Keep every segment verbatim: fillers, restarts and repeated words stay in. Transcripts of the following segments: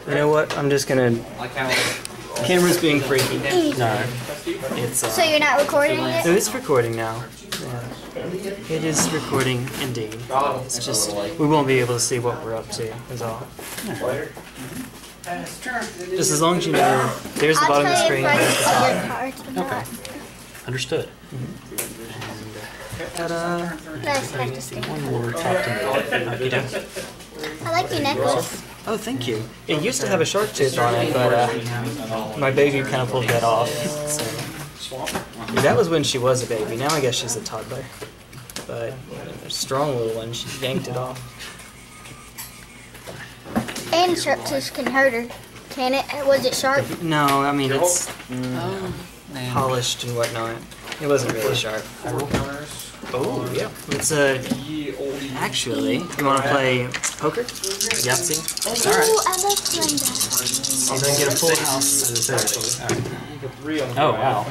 You know what? I'm just gonna. Camera's being freaky. No, it's. Uh, so you're not recording it? No, it's recording now. Yeah. It is recording indeed. It's just we won't be able to see what we're up to. Is all. Just as long as you know, there's the I'll bottom of the screen. There's the top. Okay. Understood. Mm-hmm. Ta-da! Nice, nice to see. One more top to middle. I like your necklace. Oh, thank you. It used to have a shark tooth on it, but uh, my baby kind of pulled that off. So. Yeah, that was when she was a baby. Now I guess she's a toddler. But a strong little one, she yanked it off. And shark tooth can hurt her, can it? Was it sharp? No, I mean it's mm, polished and whatnot. It wasn't really sharp. Oh, yeah. It's uh, actually, you want to play poker? Yahtzee? Ooh, Alright. I love playing that. And then get a full house. Oh, wow.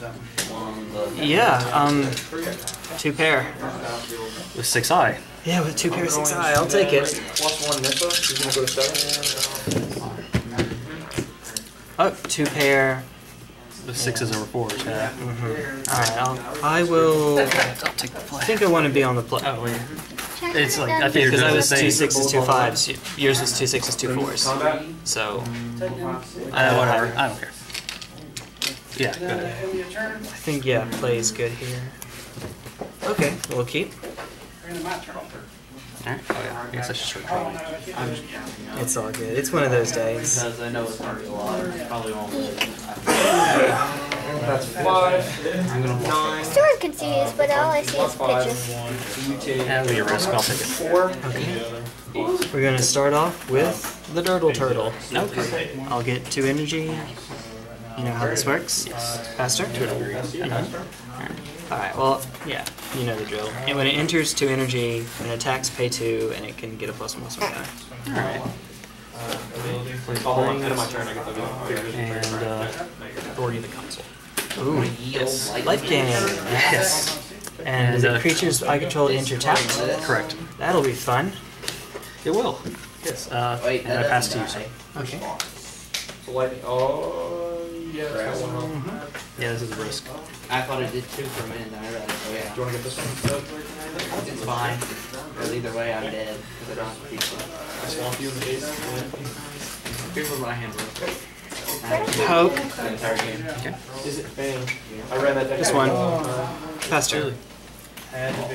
Yeah, um, two pair. With six eye. Yeah, with two pair of six eye, I'll take it. Plus one Nissa, she's gonna go to seven. Oh, two pair. With sixes over fours, yeah. Mm-hmm. Alright, I'll, I will. I'll take the play. I think I want to be on the play. Oh, wait. It's like, I think Because I was the two same. sixes, two fives. Yours was two sixes, two fours. So, Uh, whatever. I don't care. Yeah, good. I think, yeah, play is good here. Okay, we'll keep. Alright. Oh, yeah. I guess I should start trading. It's all good. It's one of those days. Because I know it's going to be a lot. Probably won't live. That's five, nine, Still confused, but all I see is pictures. That'll be a risk. I'll take it. four. Okay. We're going to start off with the Dirtle Turtle. Okay. I'll get two energy. You know how this works? Yes. Faster? Two energy. Mm-hmm. Alright, well, yeah, you know the drill. And when it enters two energy, when it attacks, pay two, and it can get a plus one plus one guy. Alright. Oh, hold on, end of my turn, I get the And, uh, Authority of the Council. Ooh, yes. Lifegain. Yes. And, And, the uh, creatures I control enter tapped. Correct. That'll be fun. It will. Yes. Uh, Wait, and I that pass to you, doesn't so. Okay. So lightning, oh, yeah, that's got one on. Yeah, this is a risk. I thought it did two for a minute, and then I realized, oh yeah. Do you wanna get this one? It's fine. Because either way, I'm dead. Because I don't have to keep it. I swamp you in the face. Here's what my hand was. Poke. The entire game. Okay. Is it bang? I ran that deck. Just one. Faster. Had to be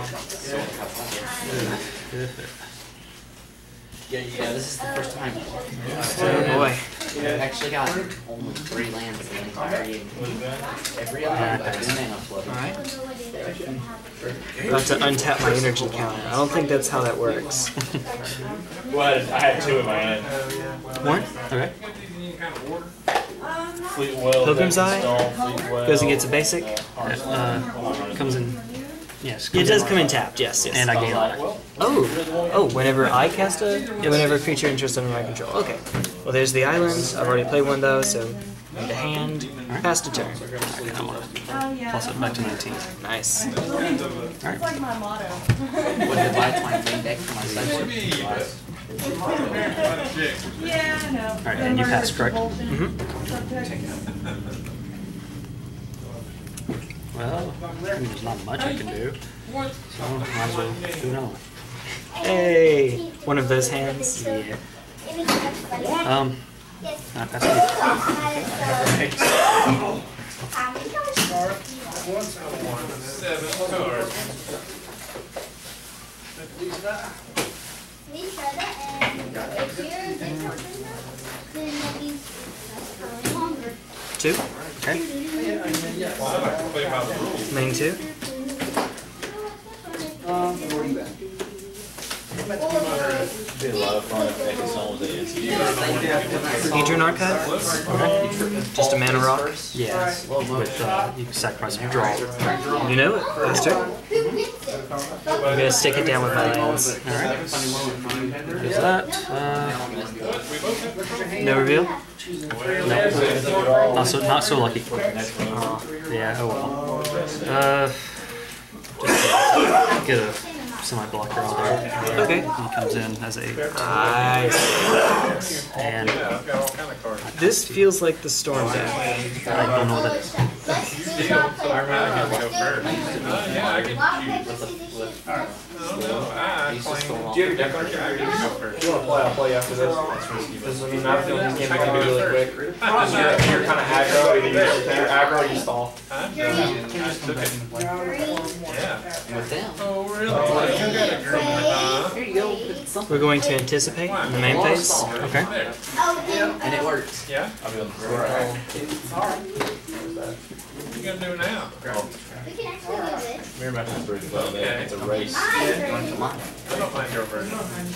Yeah, yeah, this is the first time. Oh boy. I've actually got only three lands in the entire game. Every other one, but two mana flooded. Alright. About to untap my energy counter. I don't think that's how that works. Well, I had two in my hand. One? Okay. Fleetwell, Pilgrim's Eye? Fleetwell, Goes and gets a basic. Uh, comes in. Yes. It does come in tapped, yes, yes. And I gain life. Oh, oh, whenever I cast a, yeah, whenever a creature enters under my control. Okay. Well, there's the island. I've already played one though, so need a hand. Pass a turn. Plus it back to nineteen. Nice. Alright. What did I find main deck for my side? Yeah, I know. Alright, and you pass, correct? Mm-hmm. Well, I mean, there's not much I can do. So, might as well do another one. Hey, one of those hands. Yeah. Um, I pass it. Two. Okay. Main two. Be a lot of fun if they could solve it. Hedron Archive. Okay. Just a mana rock. Yeah. With, uh, you can sacrifice and draw. You know it. Faster. I'm gonna stick it down with my lands. Alright. There's that. Uh, No reveal. no. Not so, not so lucky. Uh, yeah, oh well. Uh, just get a semi-blocker out there. Okay. He comes in as a... Nice. And Yeah, I've got all kind of cards. This feels like the storm deck. I don't know what it is. Deal. So I really have to go first. Uh, yeah, I can choose. Oh no, I claim. Do you have your deck on your? I get to go first. If you want to play, I'll play after this. Because I mean, I feel this game can be really quick. Because you're, you're kind of aggro, either you're, you're aggro or you stall. I know. I took it. Yeah. With them. Oh really? You got a green, huh? Here you go. It's something. We're going to anticipate in the main phase. Okay. There. And it works. Yeah. I'll be on the right. What you gonna do now? We can actually do this. Mirror match is pretty fun. Okay. It's a race. Come on. I don't mind your version.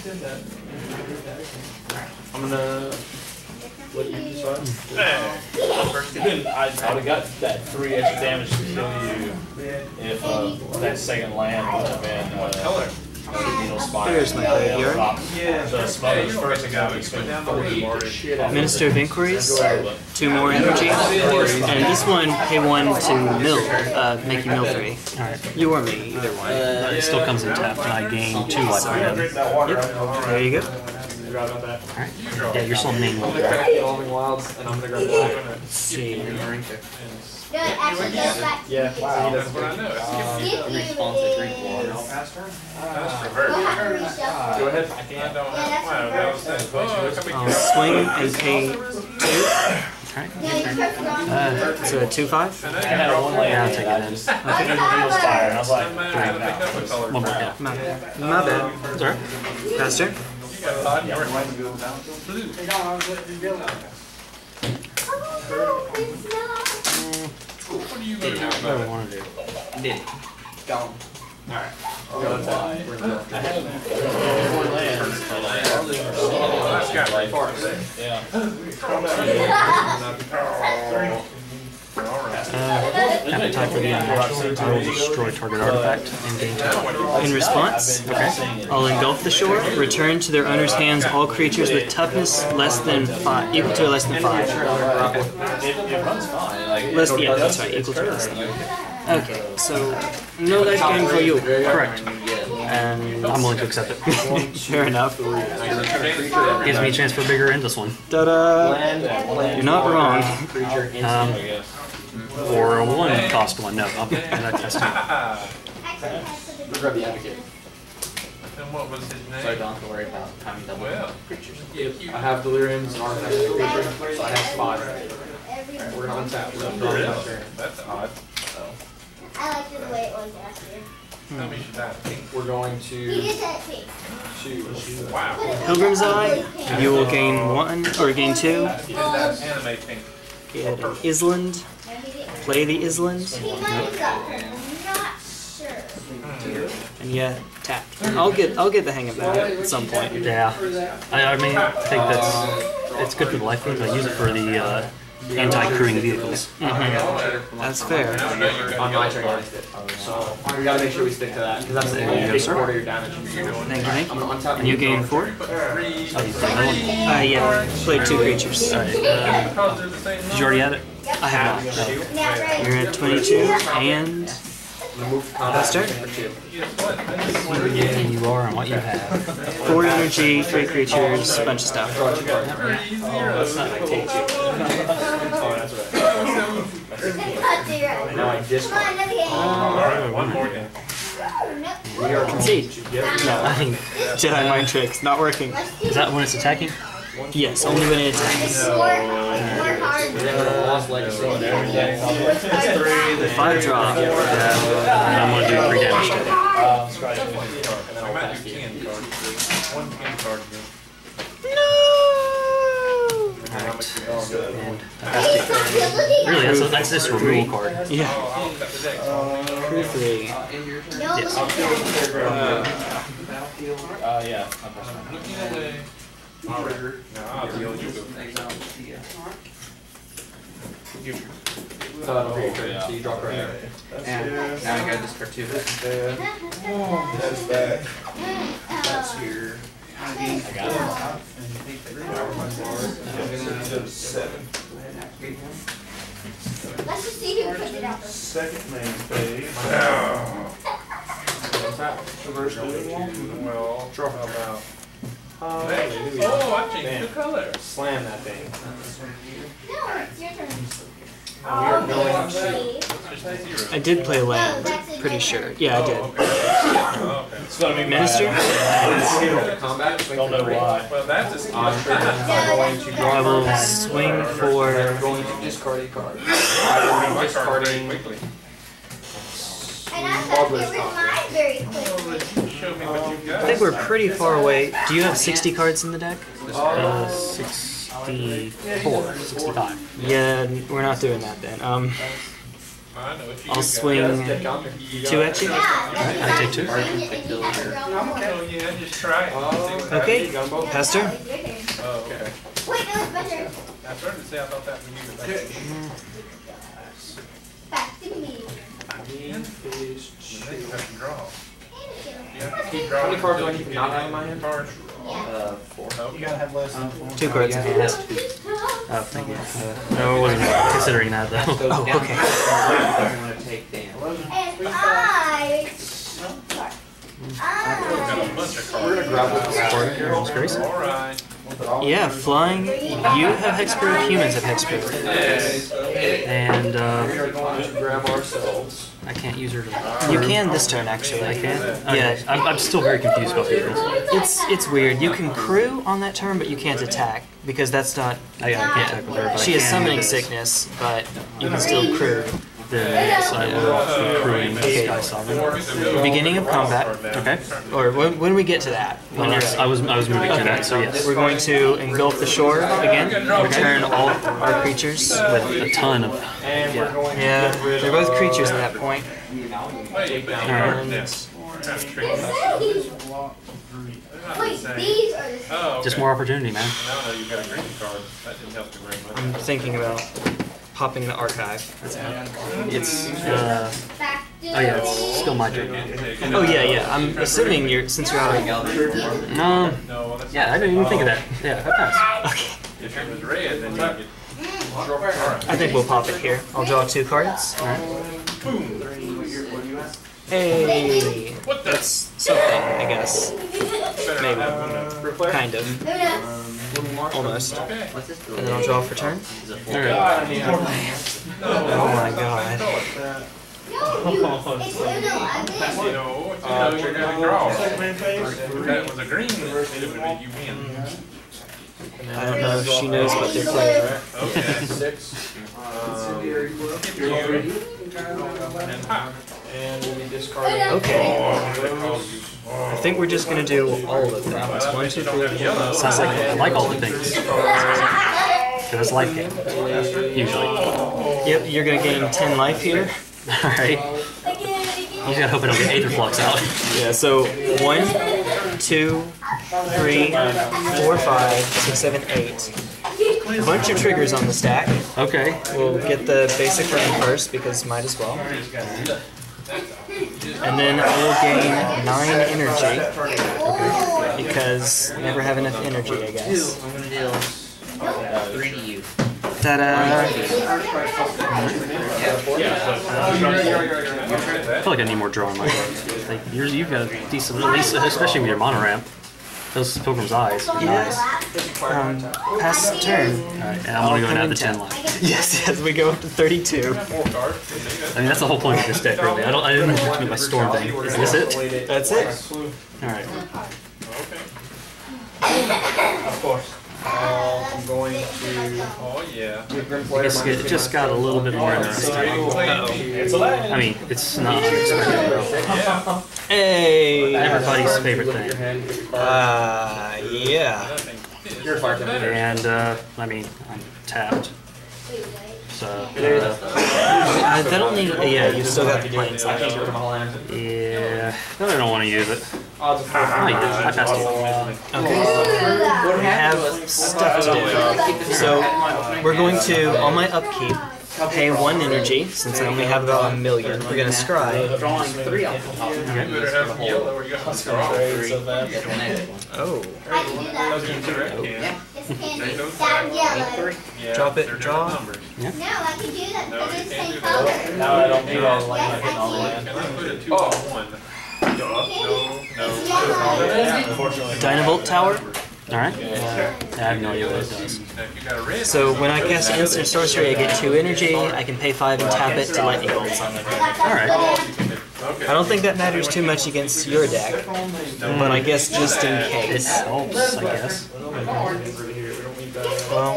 I'm gonna let you decide. Hey. I, I would have got that three extra damage to kill you if uh, that second land would have been uh, Color. Needle Spire. Here's my graveyard. Yeah. The smother's first Go. example, You it's put been down the lead. forty. Minister of Inquiries, two more energy, and this one pay one to mill, uh, make you mill three. Alright. You or me, either one. Uh, it still comes in tap, and I gain two life from them. Yep. There you go. Forgot about that. Alright. Yeah, you're still main I'm one. gonna crack the Evolving Wilds, and I'm gonna grab one. Let's see. No, it actually goes back to Yeah, you. wow. That's what I know. It's If you Response to drink is- water. That's We'll reverse. have to reshuffle. Go ahead. I don't know. Wow, that was it. Oh, come I'll here. swing and pay two. Alright. No, you press it on. Uh, so a two five. I had one land Yeah, I'll and take I it in. just I did the Needle Spire and I was like, I'm uh, gonna pick up a color. One more, yeah. My bad. My bad. Sorry. Faster. You got five. You're blue. Oh, it's not. What are you gonna do What do about I it? want to do? Did it. Gone. I had four lands. That's got three parts. Yeah. Uh, appetite for the unnatural. I will destroy target artifact and gain two. In response, Okay. I'll engulf the shore, return to their owner's hands all creatures with toughness less than five, equal to or less than five. It, it runs fine. Like, Less, yeah, that's right, equal to or less than. Okay, so no life gain for you. Correct. And I'm willing to accept it. fair enough. Gives me a chance for bigger in this one. Ta-da! You're not wrong. Um, for a one cost one, no. I'll get that test. We'll grab the Advocate. And what was his So I name? don't have to worry about having double Well, creatures. I have Deliriums and Artifact Creature, so I have five. Alright, we're gonna untap. We're gonna draw really? the turn. That's odd. I liked it the way it was last year. Tell me she's that pink. We're going He to just had pink. choose. Wow. Pilgrim's Eye, you will gain one, or gain two. He did that anime pink. Get an Island, No, he didn't. play the Island, He might have got her. I'm not sure. and yeah, tap. I'll get I'll get the hang of that at some point. Yeah. I, I mean, I think that's it's good for the life games. I use it for the uh, anti-crewing vehicles. Mm-hmm. That's fair. On my turn, I missed it. So we gotta make sure we stick to that, because that's the big part of your damage. Thank you, thank I'm you. gonna untap. And you gain four? Oh, you play another one? Uh, yeah, play two creatures. Alright. Uh, did you already add it? I have not. No. Now, right. You're at twenty-two, and Move combat Faster? for two. And you are on what you have. four energy, three creatures, a bunch of stuff. Draw two cards. Oh, that's not like take two. Oh, that's right. Cut zero. Now I Come discard. on, let me in. Alright, one more game. Nope. We are Concede. Yep. No, I mean, Jedi mind tricks, not working. Let's do Is that when it's attacking? Yes, only when it attacks. Four, four cards. Lost legacy and everything. Five drop. And I'm going to do three damage to it. Uh, scratch it. And then I I'll might pass do you. ten cards. One ten card game. And that's it. Really, that's, that's this removal card. Yeah, Oh, I'll cut the deck. crew three. No, Yes. Uh, yeah. I'll pass it. Looking away. Alright. No, I'll deal you. So that'll be your turn, so you draw right there. And now I got this card too. That's bad. That's here. I got it. Seven. let's just see who put it out. Second main phase. Untap. Reverse dueling wall. Well, how about Hallelujah. Oh, I changed the color. Slam that thing. No, it's your turn. Now we are going to. Just a zero. I did play land, pretty sure. Yeah, I did. Oh, okay. It's gonna be Minister? Combat. Don't know why. Well, that's a skill. I'm going to draw. I will swing for. I'm going to discard a card. I will be discarding. quickly. And I thought to get rid of mine very quickly. Show me what you've got. I think we're pretty far away. Do you have sixty cards in the deck? Uh, sixty-four, sixty-five. Yeah, we're not doing that then. Um, I know what you I'll got. swing two at you. Yeah, I take two. Oh, yeah, just try it. Okay, Pastor. Oh, okay. Wait, no, it's better. I started to say I thought that was you. Back to me. Then you have to draw. You have to Okay. keep How drawing. many cards do I keep not out of my hand? Cards. Uh, four. Okay. gotta have less than four. Two cards in hand. Oh, thank you. Uh, no, I wasn't considering that though. Oh, okay. I'm gonna take damage. And I. Sorry. Got a bunch of We're gonna cards. grab this Cards, Grace. All right. Yeah, flying. You have hexproof, humans have hexproof. And We uh, are going to grab ourselves. I can't use her to. You can this turn, actually. I can? Yeah. Okay. I'm, I'm still very confused about these. It's it's weird. You can crew on that turn, but you can't attack because that's not. I, I can't attack with her, but She I is can summoning use this. sickness, but you can still crew. Then yes, I will be crewing Okay. Sky Sovereign. Beginning of combat, Okay. or when, when we get to that. When Well, you're yes, ready. I was I was moving to that, so yes. We're going to engulf the shore again. Return all our creatures. With a ton of. And we're going to Yeah, get rid they're of both creatures at that point. Wait, but And Wait, these are the Oh, okay. Just more opportunity, man. Now I know you've got a green card. That didn't help you very much. I'm thinking about popping the archive. It's. Uh, back to oh yeah, it's still my turn. Oh yeah, yeah. I'm assuming you're since you're out of. No. No, that's Yeah, I didn't even think of that. Yeah, I passed. Okay. if it was red, then you get. I think we'll pop it here. I'll draw two cards. Hey, What the? that's something, I guess. Maybe. Kind of. Almost. Okay. What's this? And then I'll draw for turn. Is it four? Alright. Oh my god. No, you. It's Uno ugly. You know, you know you're gonna draw. If that was a green, it would be you win. I don't know if she knows what they're playing. Okay. six. Um, You and pop. and we'll be discarding. Okay. those. I think we're just gonna do all of them. It's one, two, three, four. Sounds like I like all the things. Because it's life game. Usually. Yep, you're gonna gain ten life here. Alright. You just gotta hope I don't get Aether Flux out. Yeah, so one, two, three, four, five, six, seven, eight. A bunch of triggers on the stack. Okay. We'll get the basic run first because might as well. And then I will gain nine energy because never have enough energy, I guess. I'm gonna deal three to you. Ta-da! I feel like I need more draw in my deck. Like, yours, you've got a decent, at least, especially with your mono ramp. Those Pilgrim's Eyes. Yes. Um, pass turn. Alright, and I'm gonna go come down in to ten ten. life. Yes, yes, we go up to thirty-two. I mean, that's the whole point of this deck, really. I don't, I didn't want to do my storm thing. Is this it? That's it. Alright. Of course. Uh, I'm going to. Oh, yeah. I guess it just got a little bit more interesting. It's a land. I mean, it's not unexpected, though. Hey! Everybody's favorite thing. Uh, yeah. You're fine. And, uh, I mean, I'm tapped. So, uh, Uh, that only, yeah, you still got the planes left. yeah. No, I don't want to use it. Odds of Oh, yeah, I passed it. Okay. We have stuff to do. So, we're going to, on my upkeep, pay one energy, since I only have about a million. We're going to scry. Drawing three off the top. You better have yellow or you got to draw. Get the next one. Oh. I can do that. Those are the red Yeah. cans. It's candy. Down yellow. Yeah, Drop it, they're draw. different numbers. No, I can do that No, because you it's the can't same do color. that. No, I don't do all the Yes, land. I can. Can I put a two on one? No, no, It's yellow. no. Unfortunately. Dynavolt Tower. Alright. Uh, I have no idea what it does. So when I cast an instant sorcery, I get two energy. I can pay five and tap it to lightning bolt something. Alright. I don't think that matters too much against your deck, but I guess just in It case. helps, I guess. Well,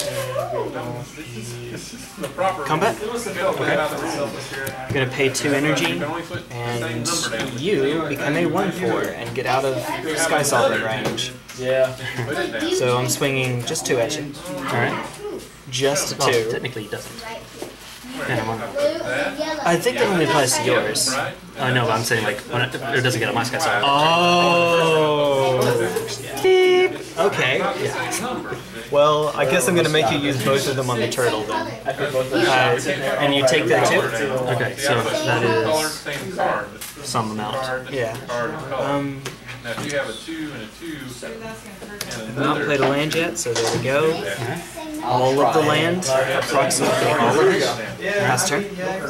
combat. Okay. I'm gonna pay two energy, and you become a one four and get out of Sky Sovereign range. Yeah. So I'm swinging just two at you. Alright. Just a Well, two. technically it doesn't. Yeah, never mind. I think that only applies to yours. I know, but I'm saying like when it, it doesn't get on my sky side. Oh. Beep. Okay. Well, I guess I'm gonna make you use both of them on the turtle then. Uh, and you take that too? Okay, so that is some amount. Yeah. Um, Now, if you have a two and a two, I've not played a land yet, so there we go. All of the land, approximately all of it. Last turn.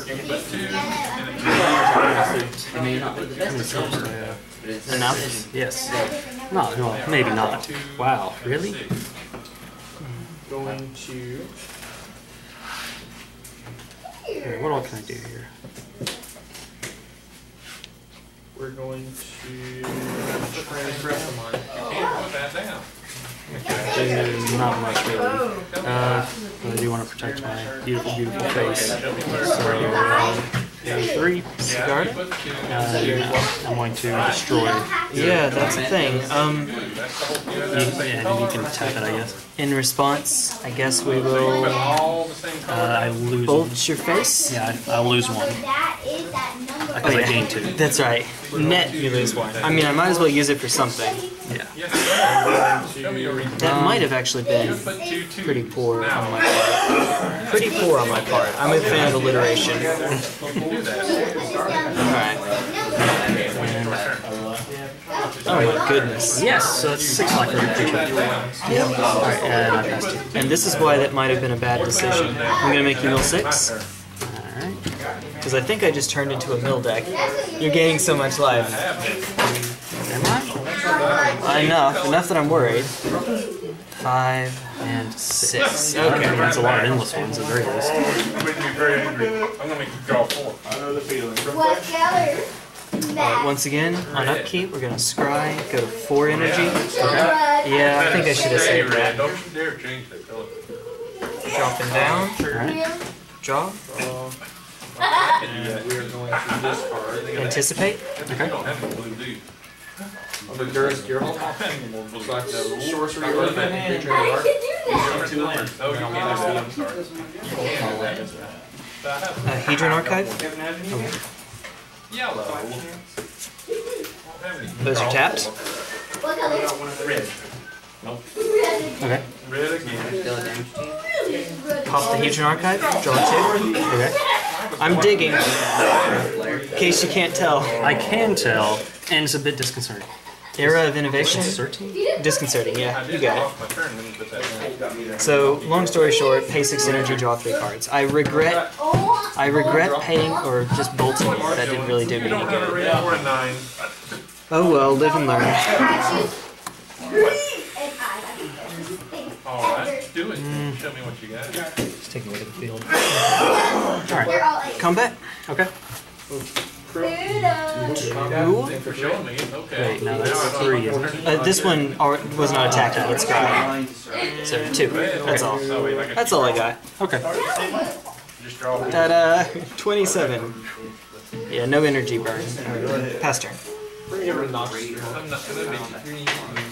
It may not be the best decision, but it's Enough. Yes. No, no, maybe not. Wow, really? Going to. Here, what all can I do here? We're going to transgress the mind. put that down. There's not much really. Uh, but I do want to protect my beautiful, beautiful face. So, uh, three, guard. Uh, no, I'm going to destroy. Yeah, that's the thing. Um, You, yeah, and you can tap it, I guess. in response, I guess we will All the same Uh, I lose one. bolt your face. Yeah, I, I'll lose one. That is that number. Oh, Because I yeah. gain two. That's right. Net, you lose one. I mean, I might as well use it for something. Yeah. That might have actually been pretty poor on my part. Pretty poor on my part. I'm a fan of alliteration. Alright. Oh my goodness. Yes, so it's six life for every creature. Yep. Alright, and I passed two. And this is why that might have been a bad decision. I'm gonna make you mill six. Alright. Because I think I just turned into a mill deck. You're gaining so much life. Am I? Enough. Enough that I'm worried. Five And six. six. Okay. That's a lot of endless ones at the very least. I'm going to be very angry. I'm going to make you draw four. I know the feeling. What color? Alright, once again, on upkeep, we're gonna scry, go to four energy. Yeah, I think I should have saved that. Don't you dare change that color. Dropping down. Alright. Draw. And we're going to discard. Anticipate. You don't have a blue, do you? The Durst, your home. So that's a sorcery or creature in the I dark. could do that. Two lands. Oh, you can't do that. I'm sorry. Uh, Hedron Archive. Yellow. Those are tapped. What color? Red. Okay. Red again. Deal damage to you. Pop the Hedron Archive. Draw two. Okay. I'm digging. In case you can't tell. I can tell, and it's a bit disconcerting. Era of Innovation. Thirteen? Disconcerting, yeah, you got Off my turn, then you put that down. it. So, long story short, pay six energy, draw three cards. I regret, Oh, I regret paying or just bolting it. That didn't really do me You any don't have a good. red or a nine. Oh well, live and learn. I choose green and I. All right, do it. Show me what you got. Just take a look at the field. They're all eight. Combat. Okay. Ooh. For showing me, okay. Wait, no, that's three, isn't it? Uh, this one are- was not attacking, it's scry. So, two. That's all. Oh, wait, I got That's all I got. Okay. Just draw one. Ta-da! twenty-seven. Yeah, no energy burn. Or pass turn. Bring him to Knox. I'm not gonna make you.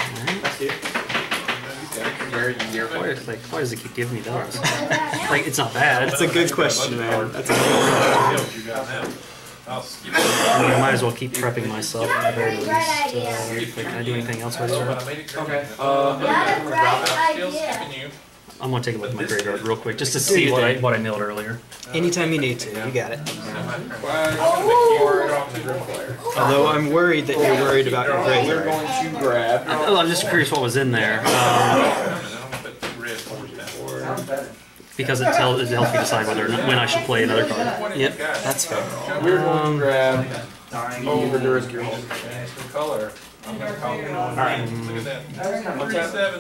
You're, you're Why, is- like, why does it keep giving me those? Like, it's not bad. That's a good question, man. That's a good What else you got now? I'll skip it. I mean, I might as well keep prepping myself at the very least. Uh, like, can I do anything else with But it? I made it correct. Okay. Uh, Not a bright I'm still idea. skipping you. I'm gonna take a look at my graveyard real quick just to see what I what I milled earlier. Anytime you need to, you got it. I'm gonna make you drop the group player. Although I'm worried that you're worried about your we're graveyard. going to grab. Oh, I'm just curious what was in there. Um, I'm gonna put two red fours down. because it tells it helps me decide whether or not, when I should play another card. Yep, that's fair. We're going to grab over Durst, your home. Change the color. Alright. Look at that. thirty-seven.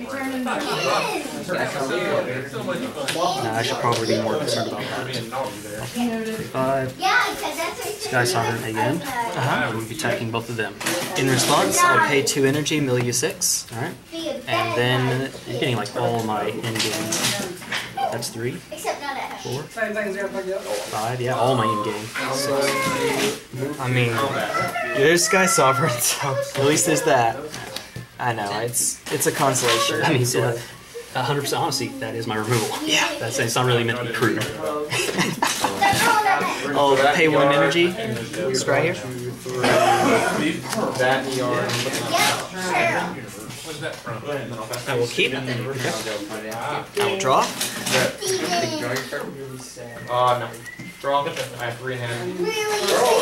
Nah, I should probably be more concerned about that. Five. Yeah, because that's what Sky Sovereign again. Uh-huh. I will be attacking both of them. In response, I'll pay two energy, mill you six. Alright. be a And bad then you're getting like all my in game. That's three, except not at home. four, five, yeah, all my in game. I mean, there's Sky Sovereign, so at least there's that. I know, it's it's a consolation. I mean, uh, one hundred percent honesty, that is my removal. Yeah. That's it's not really meant to be crude. I'll pay one energy, scry here. That E R. Yeah, Where's that from? I will keep. Ah. I will draw. Uh, no. Draw. I have three in hand. really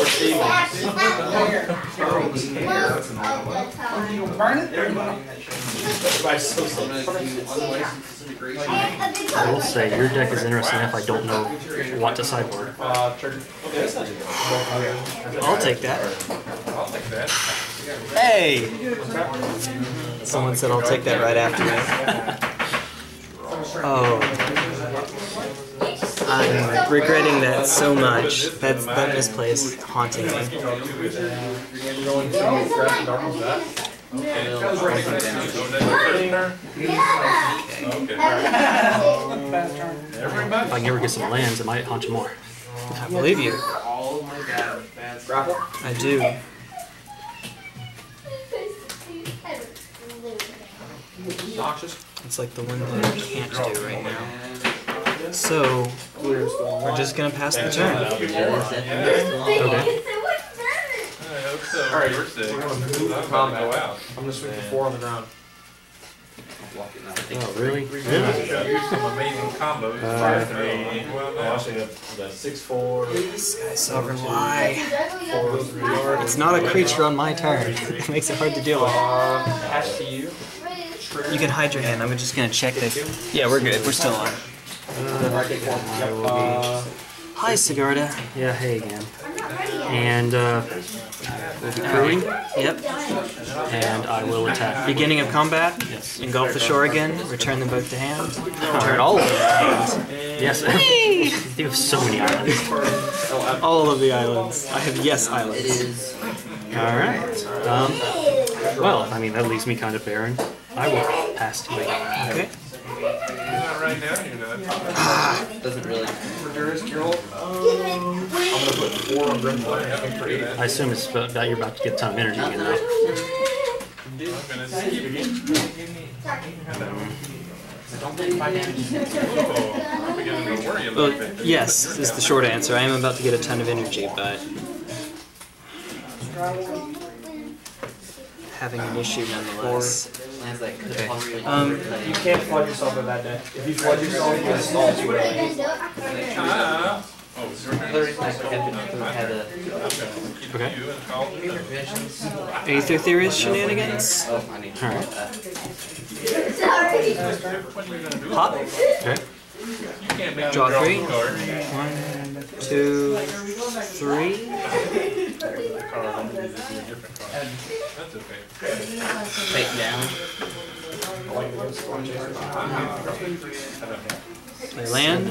I will say, your deck is interesting if I don't know what to sideboard. Uh, trigger. I'll take that. I'll take that. Hey! Someone said I'll take that right after me. Oh. I'm regretting that so much. That's, that misplay is haunting me. Going to grab darkness back. If I can ever get some lands, it might haunt you more. I believe you. Grapple. I do. Noxious. It's like the one thing I can't do right now. So, we're just gonna pass the turn. Okay. I hope so. Alright, We're sick. we're gonna move I'm the gonna combat. go out. I'm gonna swing to four on the ground. Oh, really? Use some amazing combos. Uh, three. Well, no. The six four. Sky Sovereign, why? Four, three. It's not a creature on my turn. It makes it hard to deal with. Uh, pass to you. You can hide your hand. I'm just gonna check that. Yeah, we're good. We're still on. Uh, Hi, Sigarda. Yeah, hey again. And uh, we'll be crewing. Yep. And I will attack. Beginning of combat. Yes. Engulf the Shore again. Return them both to hand. Return all of them to hand. Yes. You have so many islands. All of the islands. I have yes islands. Alright. Um, well, I mean, that leaves me kind of barren. I will pass to you. Okay. Not right now, you're not. Doesn't really. Reduce Carol. I'm gonna put four on Grimfire. I think for eight. I assume it's about, that you're about to get a ton of energy again, though. I'm gonna skip it. Don't take five damage. Oh, I'm beginning to worry a Well, little bit. yes is the short answer. I am about to get a ton of energy, but having an issue nonetheless. Lands that could Okay. possibly. Um, You can't flood yourself with that deck. If you flood yourself, you install two ways. Ah. Oh, it's your turn. Third, I had to had a Okay. You and call it. Aether Theorist shenanigans. oh, I need to Alright. that. Sorry. What are you gonna do? Pop. Okay. You can't make Draw me draw three. a card. One, two, three. That's okay. Take down. I land.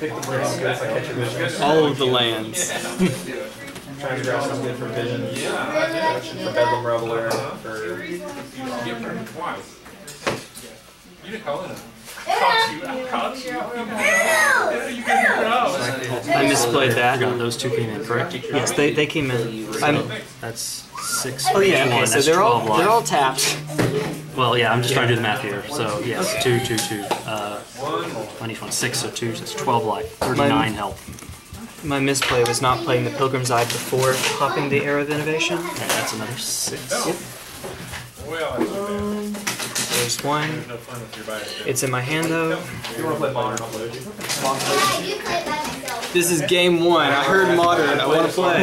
All of the lands. Trying to grab something good for Vision. Yeah, For Bedlam Reveler. For you give her twice. You didn't call it. Caught you. I caught you. Yeah, you got your house. I misplayed I that. forgot those two came in, correct? Yes, they, they came in. I'm, That's six. oh yeah, okay, one, so that's they're all twelve they're all life. tapped. Well, yeah, I'm just trying to do the math here. So, yes, two, two, two. Uh, I need one, six, so two, so that's twelve life. thirty-nine health. My misplay was not playing the Pilgrim's Eye before popping the Arrow of Innovation. And that's another six. Well, that's okay. There's one. There's no fun with your body. It's in my hand though. if you want to play Modern, I'll play with you. You play by myself. This is game one. I heard Modern. I want to play.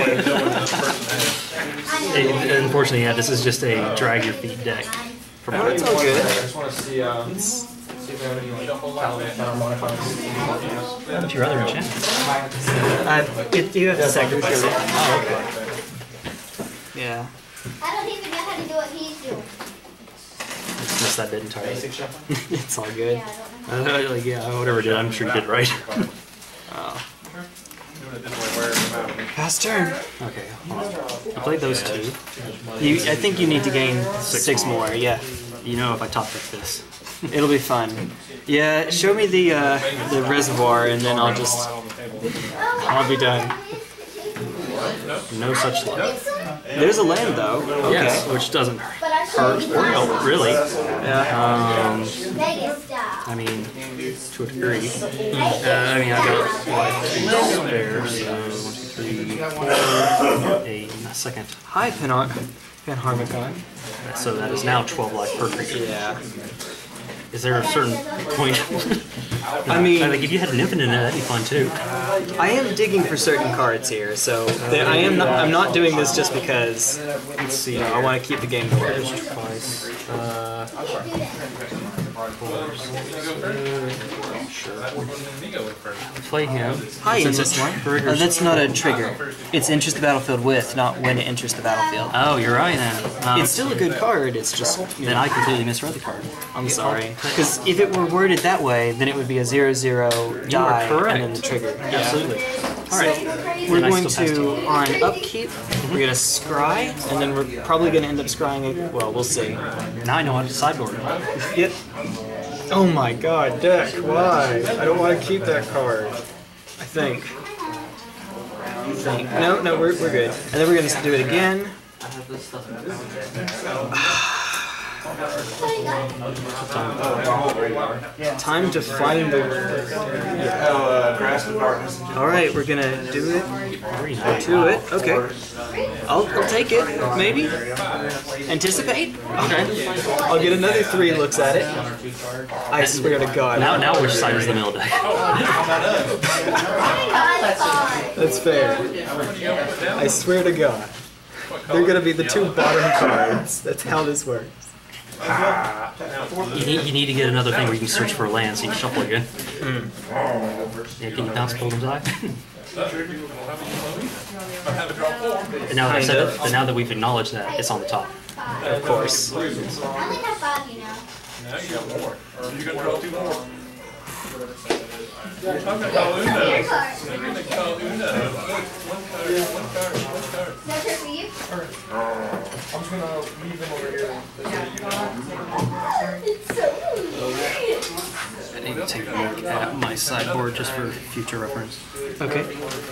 It- unfortunately, yeah, this is just a drag your feet deck. From Oh, it's all good. I just want to see, uh, see if they have any like Caliban kind of modifiers. What's your other enchantment? Uh, it, you have to sacrifice it. Oh, okay. Yeah. I don't even know how to do what he's missed that bit entirely. It's all good. Uh, like, yeah, whatever I did, I'm sure you did right. Oh. Pass turn. Okay, hold on. I played those two. You, I think you need to gain six, six more. Yeah, You know if I top deck this. it'll be fun. Yeah, show me the uh, the reservoir, and then I'll just I'll be done. No such luck. There's a land though. Okay. Yes, which doesn't hurt or help, really. Yeah. Um, Vegas style. I mean, to a degree. Uh, I mean, I've got what, three spares, so one, two, three, four, a second. Hi, Penar Panharmicon. So that is now twelve life per creature. Yeah. Is there a certain point? I mean, like if you had an infinite, that'd be fun too. I am digging for certain cards here, so that I am not. I'm not doing this just because. Let's see. You know, I want to keep the game going. Twice. Uh, play him. Hi, Since Interest it's one. triggers- Oh, that's not a trigger. It's interest the battlefield with, not when it enters the battlefield. Oh, you're right then. Um, It's still a good card. It's just. You Then know, I completely misread the card. I'm sorry. Because if it were worded that way, then it would be a zero zero die correct. and then the trigger. Yeah. Absolutely. All So right. we're Then I going still passed to on upkeep. We're gonna scry, and then we're probably gonna end up scrying it. Well, we'll see. Now I know how to sideboard. Yep. Oh my God, deck! Why? I don't want to keep that card. I think. I think. No, no, we're we're good. And then we're gonna do it again. Time to find the. All right, we're gonna do it. Do it. Okay. I'll, I'll take it. Maybe. Anticipate. Okay. I'll get another three looks at it. I swear to God. Now, now which side is the middle deck? That's fair. I swear to God. They're gonna be the two bottom cards. That's how this works. You need, you need to get another thing where you can search for a land so you can shuffle again. Mm. Yeah, can you bounce Pilgrim's Eye? And now that I've said that, but now that we've acknowledged that, it's on the top. Of course. I only have five, you know. Now you got more. Or you gonna draw two more. I'm gonna call Uno. I'm gonna call Uno. One card, one card, one card. Is that for you? I'm just gonna leave them over here. It's so weird. I need to take a look at my sideboard just for future reference. Okay.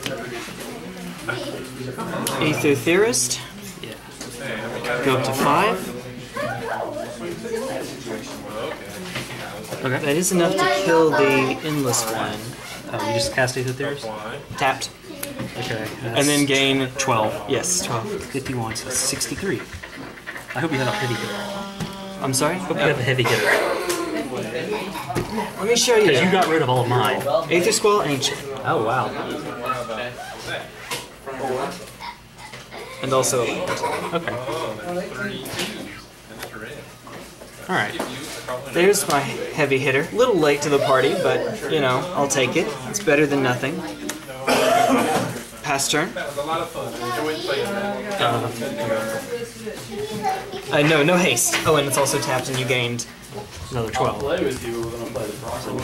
Aether Theorist. Yeah. Go up to five. Okay. That is enough to kill the endless one. Oh, you just cast Aether Theorist? Tapped. Okay. And then gain twelve. Yes, twelve. fifty-one, so that's sixty-three. I hope you have a heavy hitter. I'm sorry? I hope you have a heavy hitter. Let me show you. Because you got rid of all of mine. Aethersquall Ancient. Oh, wow. And also a land. Okay. Alright. There's my heavy hitter. A little late to the party, but, you know, I'll take it. It's better than nothing. Pass turn. That was a lot of fun. Enjoyed playing that. Uh, uh, no, no haste. Oh, and it's also tapped and you gained Another twelve. Play with you. We're gonna play the process.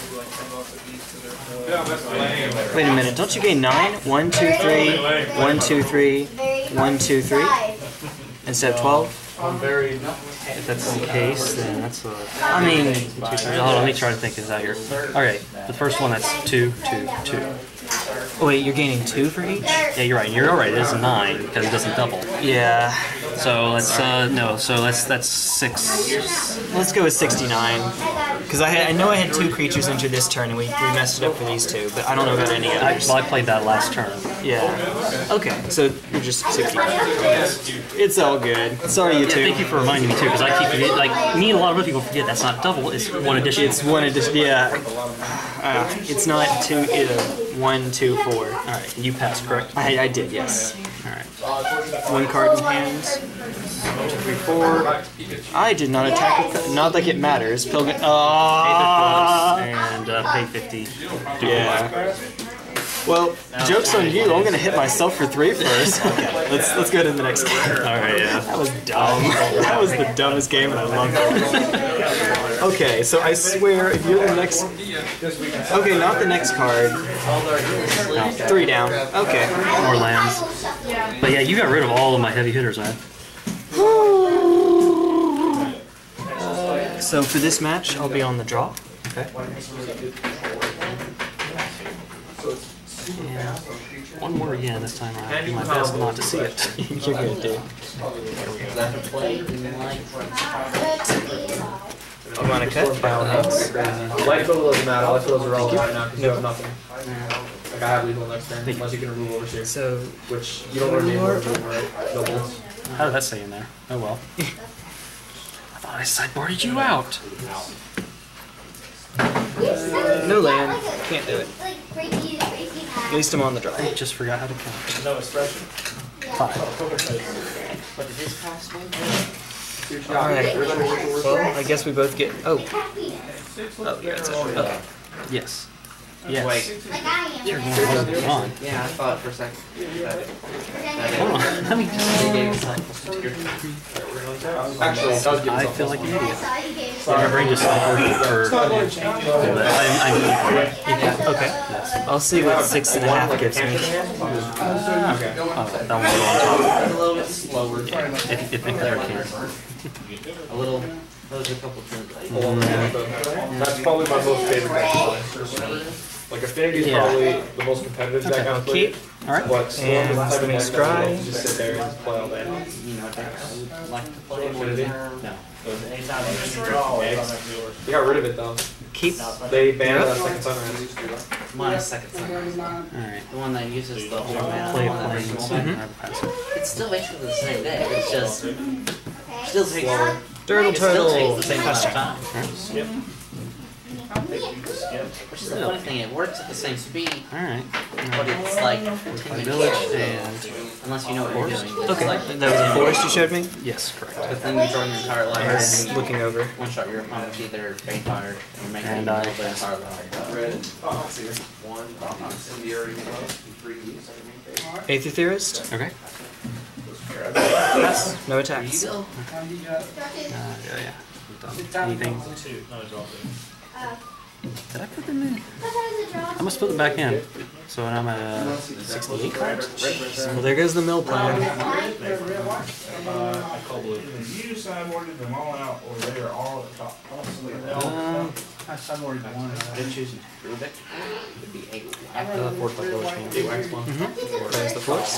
Yeah, that's lame. Wait a minute, don't you gain nine? One, two, three, one, two, three, one, two, three, instead of twelve? I'm very. If that's the case, then that's a... I mean, Hold on, let me try to think this out here. Alright, the first one, that's two, two, two. oh wait, you're gaining two for each? Yeah, you're right. You're alright. It is nine because it doesn't double. Yeah. So let's uh no. So let's that's six. Let's go with sixty-nine. Because I had, I know I had two creatures enter this turn and we, we messed it up for these two, but I don't know about any I, others. well, I played that last turn. Yeah. Okay, so you're just sixty-nine. It's all good. Sorry, you Yeah, two. thank you for reminding me too, because I keep forgetting. Like me and a lot of other people forget that's not double. It's one addition. It's one addition. Yeah. Uh, it's not two. Uh, one, two, four. All right. You passed, correct? I, I did, yes. All right. One card in hand. One, two, three, four. I did not attack with. Not like it matters. Pilgrim. Aether Ah. and uh, pay fifty. Yeah. Well, joke's on you. I'm gonna hit myself for three first. Okay, let's let's go to the next game. All right, yeah. That was dumb. That was the dumbest game, and I loved it. Okay, so I swear, if you're the next. Okay, not the next card. No, three down. Okay. More lands. But yeah, you got rid of all of my heavy hitters, man. So for this match, I'll be on the draw. Okay. Yeah. One more again. This time I'll do my best not to see it. You're good, dude. I'm gonna cut. By all means. Light field doesn't matter. Light fields are all right now because you have nothing. Like I have lethal next turn, unless you can remove over here. So, which you don't really need more remove, right? No bolts. How did that stay in there? Oh well. I thought I sideboarded you out. no land. Can't do it. At least I'm on the draw. I just forgot how to count. No expression. Five. What did this cost me? Alright. Well, I guess we both get. Oh. Oh, yeah, it's over. Okay. Yes. Yes. Wait. You're going to hold it on. Yeah, I thought for a second. Hold on. Let me just. Actually, it does give I us feel like an idiot. Sorry. My brain just sideboarded for. I, I, Yeah, okay. I'll see what six and a half gives me. Okay. Oh, that one will go on top. A little bit slower. If, if it ever can. A little. Those are a couple turns. That's probably my most favorite deck to play. Like Affinity is Yeah. probably the most competitive deck Okay. I've played. Keep. Alright. But Storm And is the type of Sphinx deck that I Scry. love to just sit there and play all day. You know, decks I would like to play more Affinity? than no. They got rid of it though. Keep. They banned that second sunrise. Minus second sunrise. Alright. The one that uses the whole mana. Play one that planes. does Mm-hmm. multi- It's still basically the same day. It's just still takes Slower. Turtle it still turtle. takes the same amount of time. Yep. Which is the funny thing. It works at the same speed, Alright. but it's like ten minutes. Village and. Unless you know what you're doing. It's Okay, like, that was a forest you showed me? Yes, correct. but then you draw your entire I library was and you looking over. one shot your opponent with either faint fire or make And them I- build their entire library. Aether Theorist? Okay. Yes. No attacks. There you go. Uh, yeah, yeah. I'm done. Anything? Did I put them in? I must put them back in. So now I'm at uh, sixty-eight cards. Well, there goes the mill plan. You sideboarded them all out, or they are all at the top. Um, I sideboarded one. did choose Rubik would be eight. uh, four plus four change. Eight wax one. There's the forest.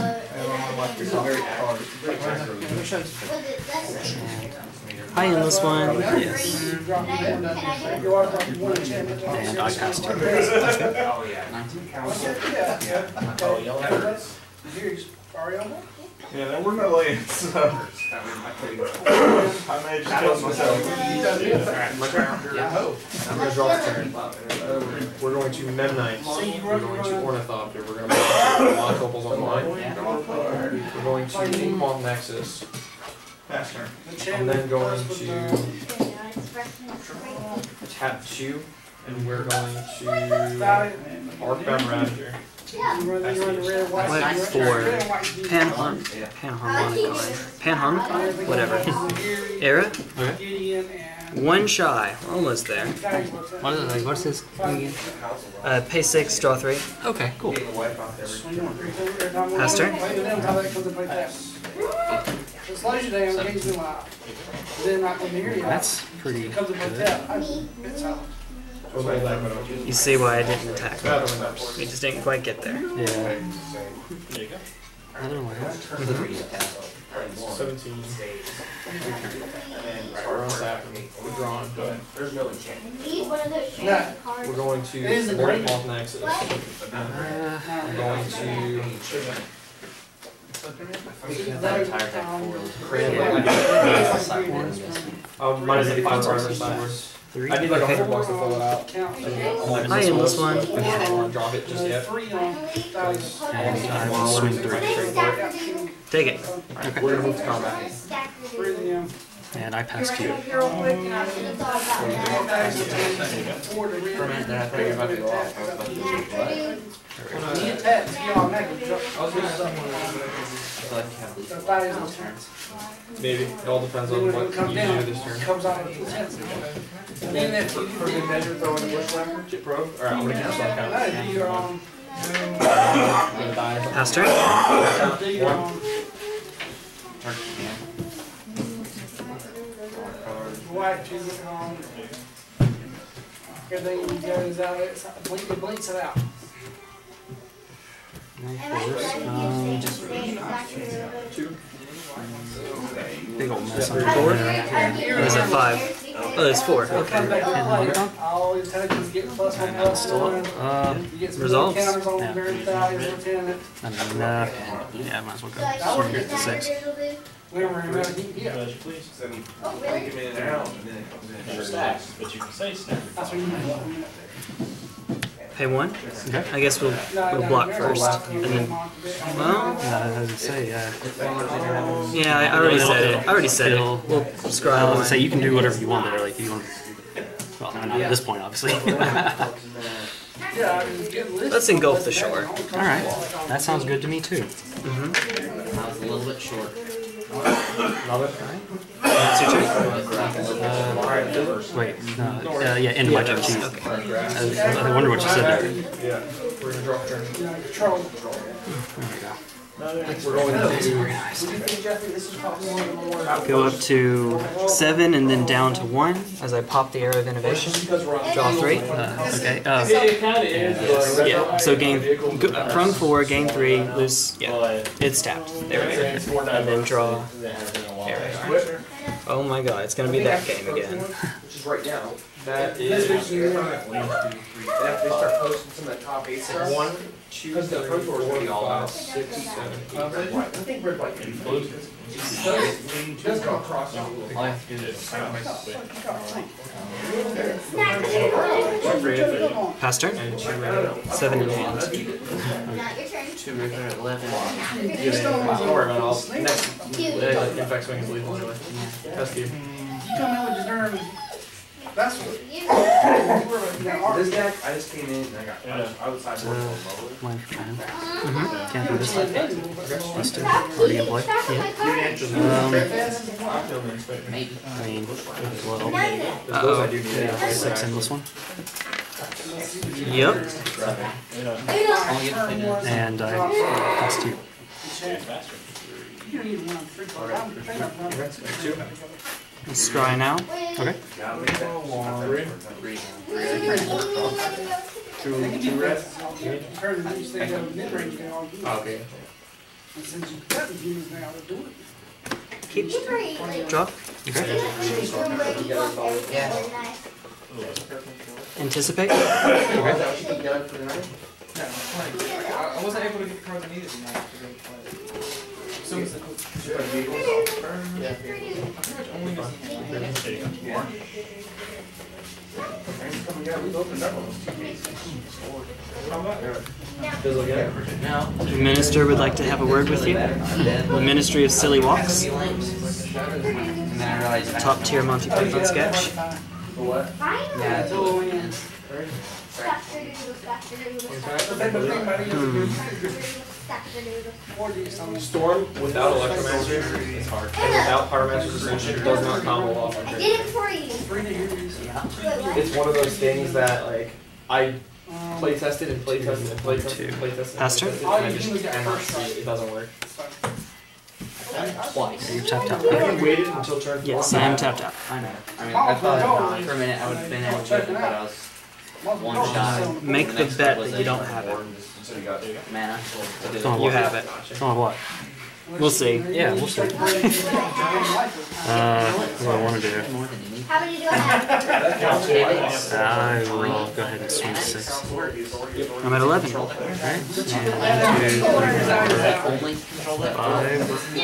Hi, endless one. Yes. And I passed two. Yeah, there were no lands, so I may just kill myself. I'm gonna draw a turn. We're going to Memnite. We're going to Ornithopter. We're going to put Monocopals on mine. We're going to Inkmoth Nexus. Pass turn. I'm then going to tap two, and we're going to Arcbound Ravager. What for? Panhon Panharmonicon. Panharmonicon? Whatever. Era? Okay. One shy. Almost there. What is it? Like, what's this thing again? Uh, pay six, draw three. Okay, cool. Pass turn. That's pretty good. You see why I didn't attack. We just didn't quite get there. Yeah. Another one. seventeen. We're on tapping. We're drawing. Go ahead. We're going to Ornithopter Nexus. I'm going to That entire deck for Um, minus eighty five cards on sideboard. Three. I need like a Okay. hundred bucks to fill it out. Hi, endless one. I don't want to drop it just yet. And I will swing three. Take it. We're gonna move to combat. And I passed you. For a minute there, I thought you were about to go off. I was about to do what? I feel like you have these turns. Maybe. It all depends on what you do this turn. And then for, for good measure, throw in a bush whacker, chip probe. Alright, I'm gonna cancel that count. Pass turn. One. Everything goes out, it blinks it out. Um, Two. big old mess on the Four? board. Or is it five? Oh, there's four. Okay. I always tell you to get plus one plus one. Uh, You get some Results? counters on Yeah. the very side, lieutenant. I mean, uh, yeah, I might as well go. So here at the six. Whatever, you know, he- yeah. Judge, please. Oh, really? Give me an arrow, and then it comes in. Your stacks, but you can say snap. That's what you need. Pay one. Okay. I guess we'll we'll block first, and then. Well, Uh, as I say, uh, yeah, I already said it. I already said it. It'll- We'll I scry was one. gonna say you can do whatever you want there. Like you want. Well, not at this point, obviously. Yeah, I mean, get lit. Let's engulf the shore. All right, that sounds good to me too. Mm-hmm. I was a little bit short. Love it. That's your turn. Uh, wait, no, uh, yeah, end of my turn. Jeez. Okay. I, I wonder what you said there. Yeah. We're gonna draw a turn. Control. There we go. We're going to Go up to seven and then down to one as I pop the arrow of innovation. Draw three. Uh, okay. Uh, Yeah. So gain go, from four, gain three, lose. Yeah. It's tapped. There we go. And then draw. Arrow. Oh my God! It's gonna be that game again. which is right now. That is. And if they start posting some of the top eight, one, two, three, four, five, six, seven, eight, red, white. I think red, white, and blue. It does go across. All I have to do is Pass turn. Seven in hand. Not your turn. two river at eleven. Don't worry about it. I'll next. Dude. Uh, Infect Swing is lethal anyway. That's you. You come in with your nerve. That's what. This deck, I just came in and I got, I was, I was sideboard Uh, lower. mine for ten. Mm-hmm. Can't do this. Let's do it. Already in play. Um, Maybe. I mean, well, Those I do need. yeah, six endless one. Yep. All you have to do is And I passed you. You don't even run three, four. I'm thinking of running. Two. Scry now. Okay. three. Two, two red. Turn the news thing to mid-range now. Okay. And since you've got the views now, to do it. Keep. Draw. Yeah. Anticipate. I wasn't able to get the cards I needed tonight to go play. So it's the No. The minister would like to have a word with you. The Ministry of Silly Walks. And then I realized I Top tier Monty Python sketch. What? Yeah, it's all in. Storm without Electromancer is hard. And without Pyromancer's Ascension does not combo off on I turn. did it for you. It's one of those things that like I play tested and play tested and play tested and play tested. Pass turn? And I just cannot see it. It doesn't work. Twice. You tapped out. Have you waited until turn four? Yes, I am tapped out. I know. I mean, I thought for a minute I would have been able to, but I was one shot. Make the bet that you don't have it. Mana. You have it. On what? We'll see. Yeah, we'll see. Uh, what do I want to do? More than you need. How many do I have? I will go ahead and swing six. I'm at eleven. Alright. One, two, Only control that. five.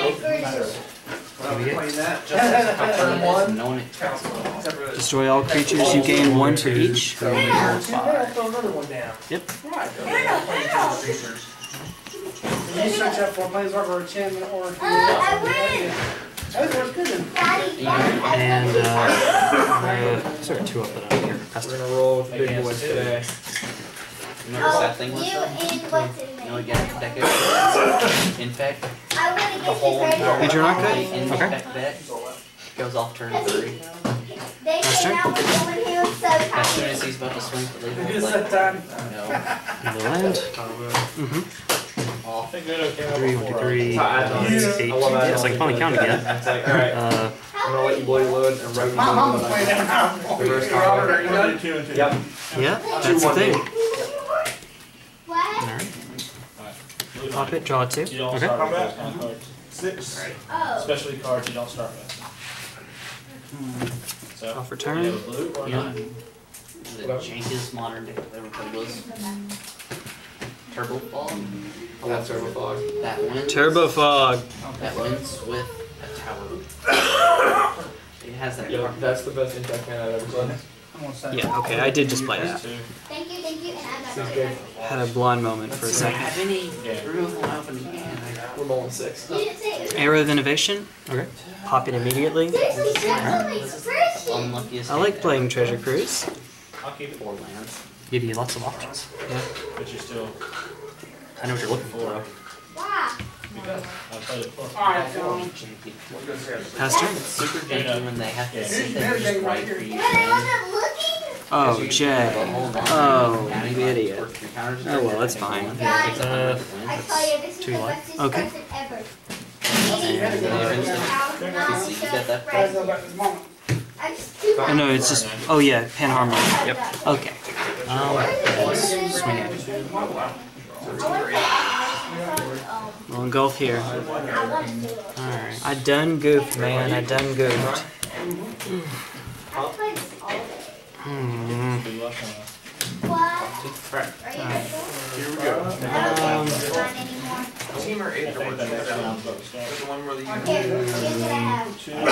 No one expects it. Destroy all creatures. You gain one for each. Throw another one down. Yep. You search out for planes or enchantment or. Uh, I win! And, uh, uh, is there a two up that I'm here? Pass We're turn. gonna roll with the big boys today. Remember Oh, that thing was you though? and what's his You name? know, again, deck it. Infect. I want to The get whole you entire Hedron Archive? infect deck goes off turn three. They Master? came out with one here so As soon tiny. as he's about to swing for legal, It is like, that time. no. Another land. Mm-hmm. Off. Three, one, two, three, That's how add-ons. eight. I love Yeah, add-ons. it's like finally counting again. It's like, alright, Uh, I'm gonna let you blow your load and right My mama's playing when that you now. reverse Robert, are you card. done? Two and two. Yep. yeah, Two, that's the one, thing. eight. What? Alright. Pop it, draw two. You don't Okay. start with those kind of cards. Six. Oh. Especially cards you don't start with. So, Off you return. have a blue or You know, not? the jankiest modern deck I've ever played was Turbo Fall. That's Turbo Fog. That wins. Turbo Fog. That wins with a tower. It has that Yo, card. that's the best impact man I've ever seen. Yeah, okay, I did just play that. Two. Thank you, thank you, and I got This is my good. Had a blonde moment for a Do I second. have any Yeah. room when I open the can? We're rolling six. You didn't say it was Arrow of Innovation. Okay. Pop it immediately. seriously, that's only expression. Unluckiest I like playing Treasure Cruise. I'll keep it, four lands. Give you lots of options. Yeah. but you're still I know what you're looking for though. Why? because I played it before. Alright, um, Janky. Pass turn. It's super janky when they have to Yeah. sit there and just write for you. But I wasn't looking. Oh, Jay. Oh, you idiot. Oh, well, that's fine. Guys, Uh, I tell you, this is Too the light. best Okay. discussion ever. And, uh, You you get that Guys, about this moment. I'm just too oh no, it's just. Oh yeah, Pan Harmony. Yep. Okay. Um, much. swing it. Oh, We'll engulf here. I want to. Alright. I done goofed, man. I done goofed. I play this all day. Hmm. What? Alright, Are you ready? here we go. Um, Not anymore. Team or Aether I think Theorist? that sounds That's the one where the Okay, here's what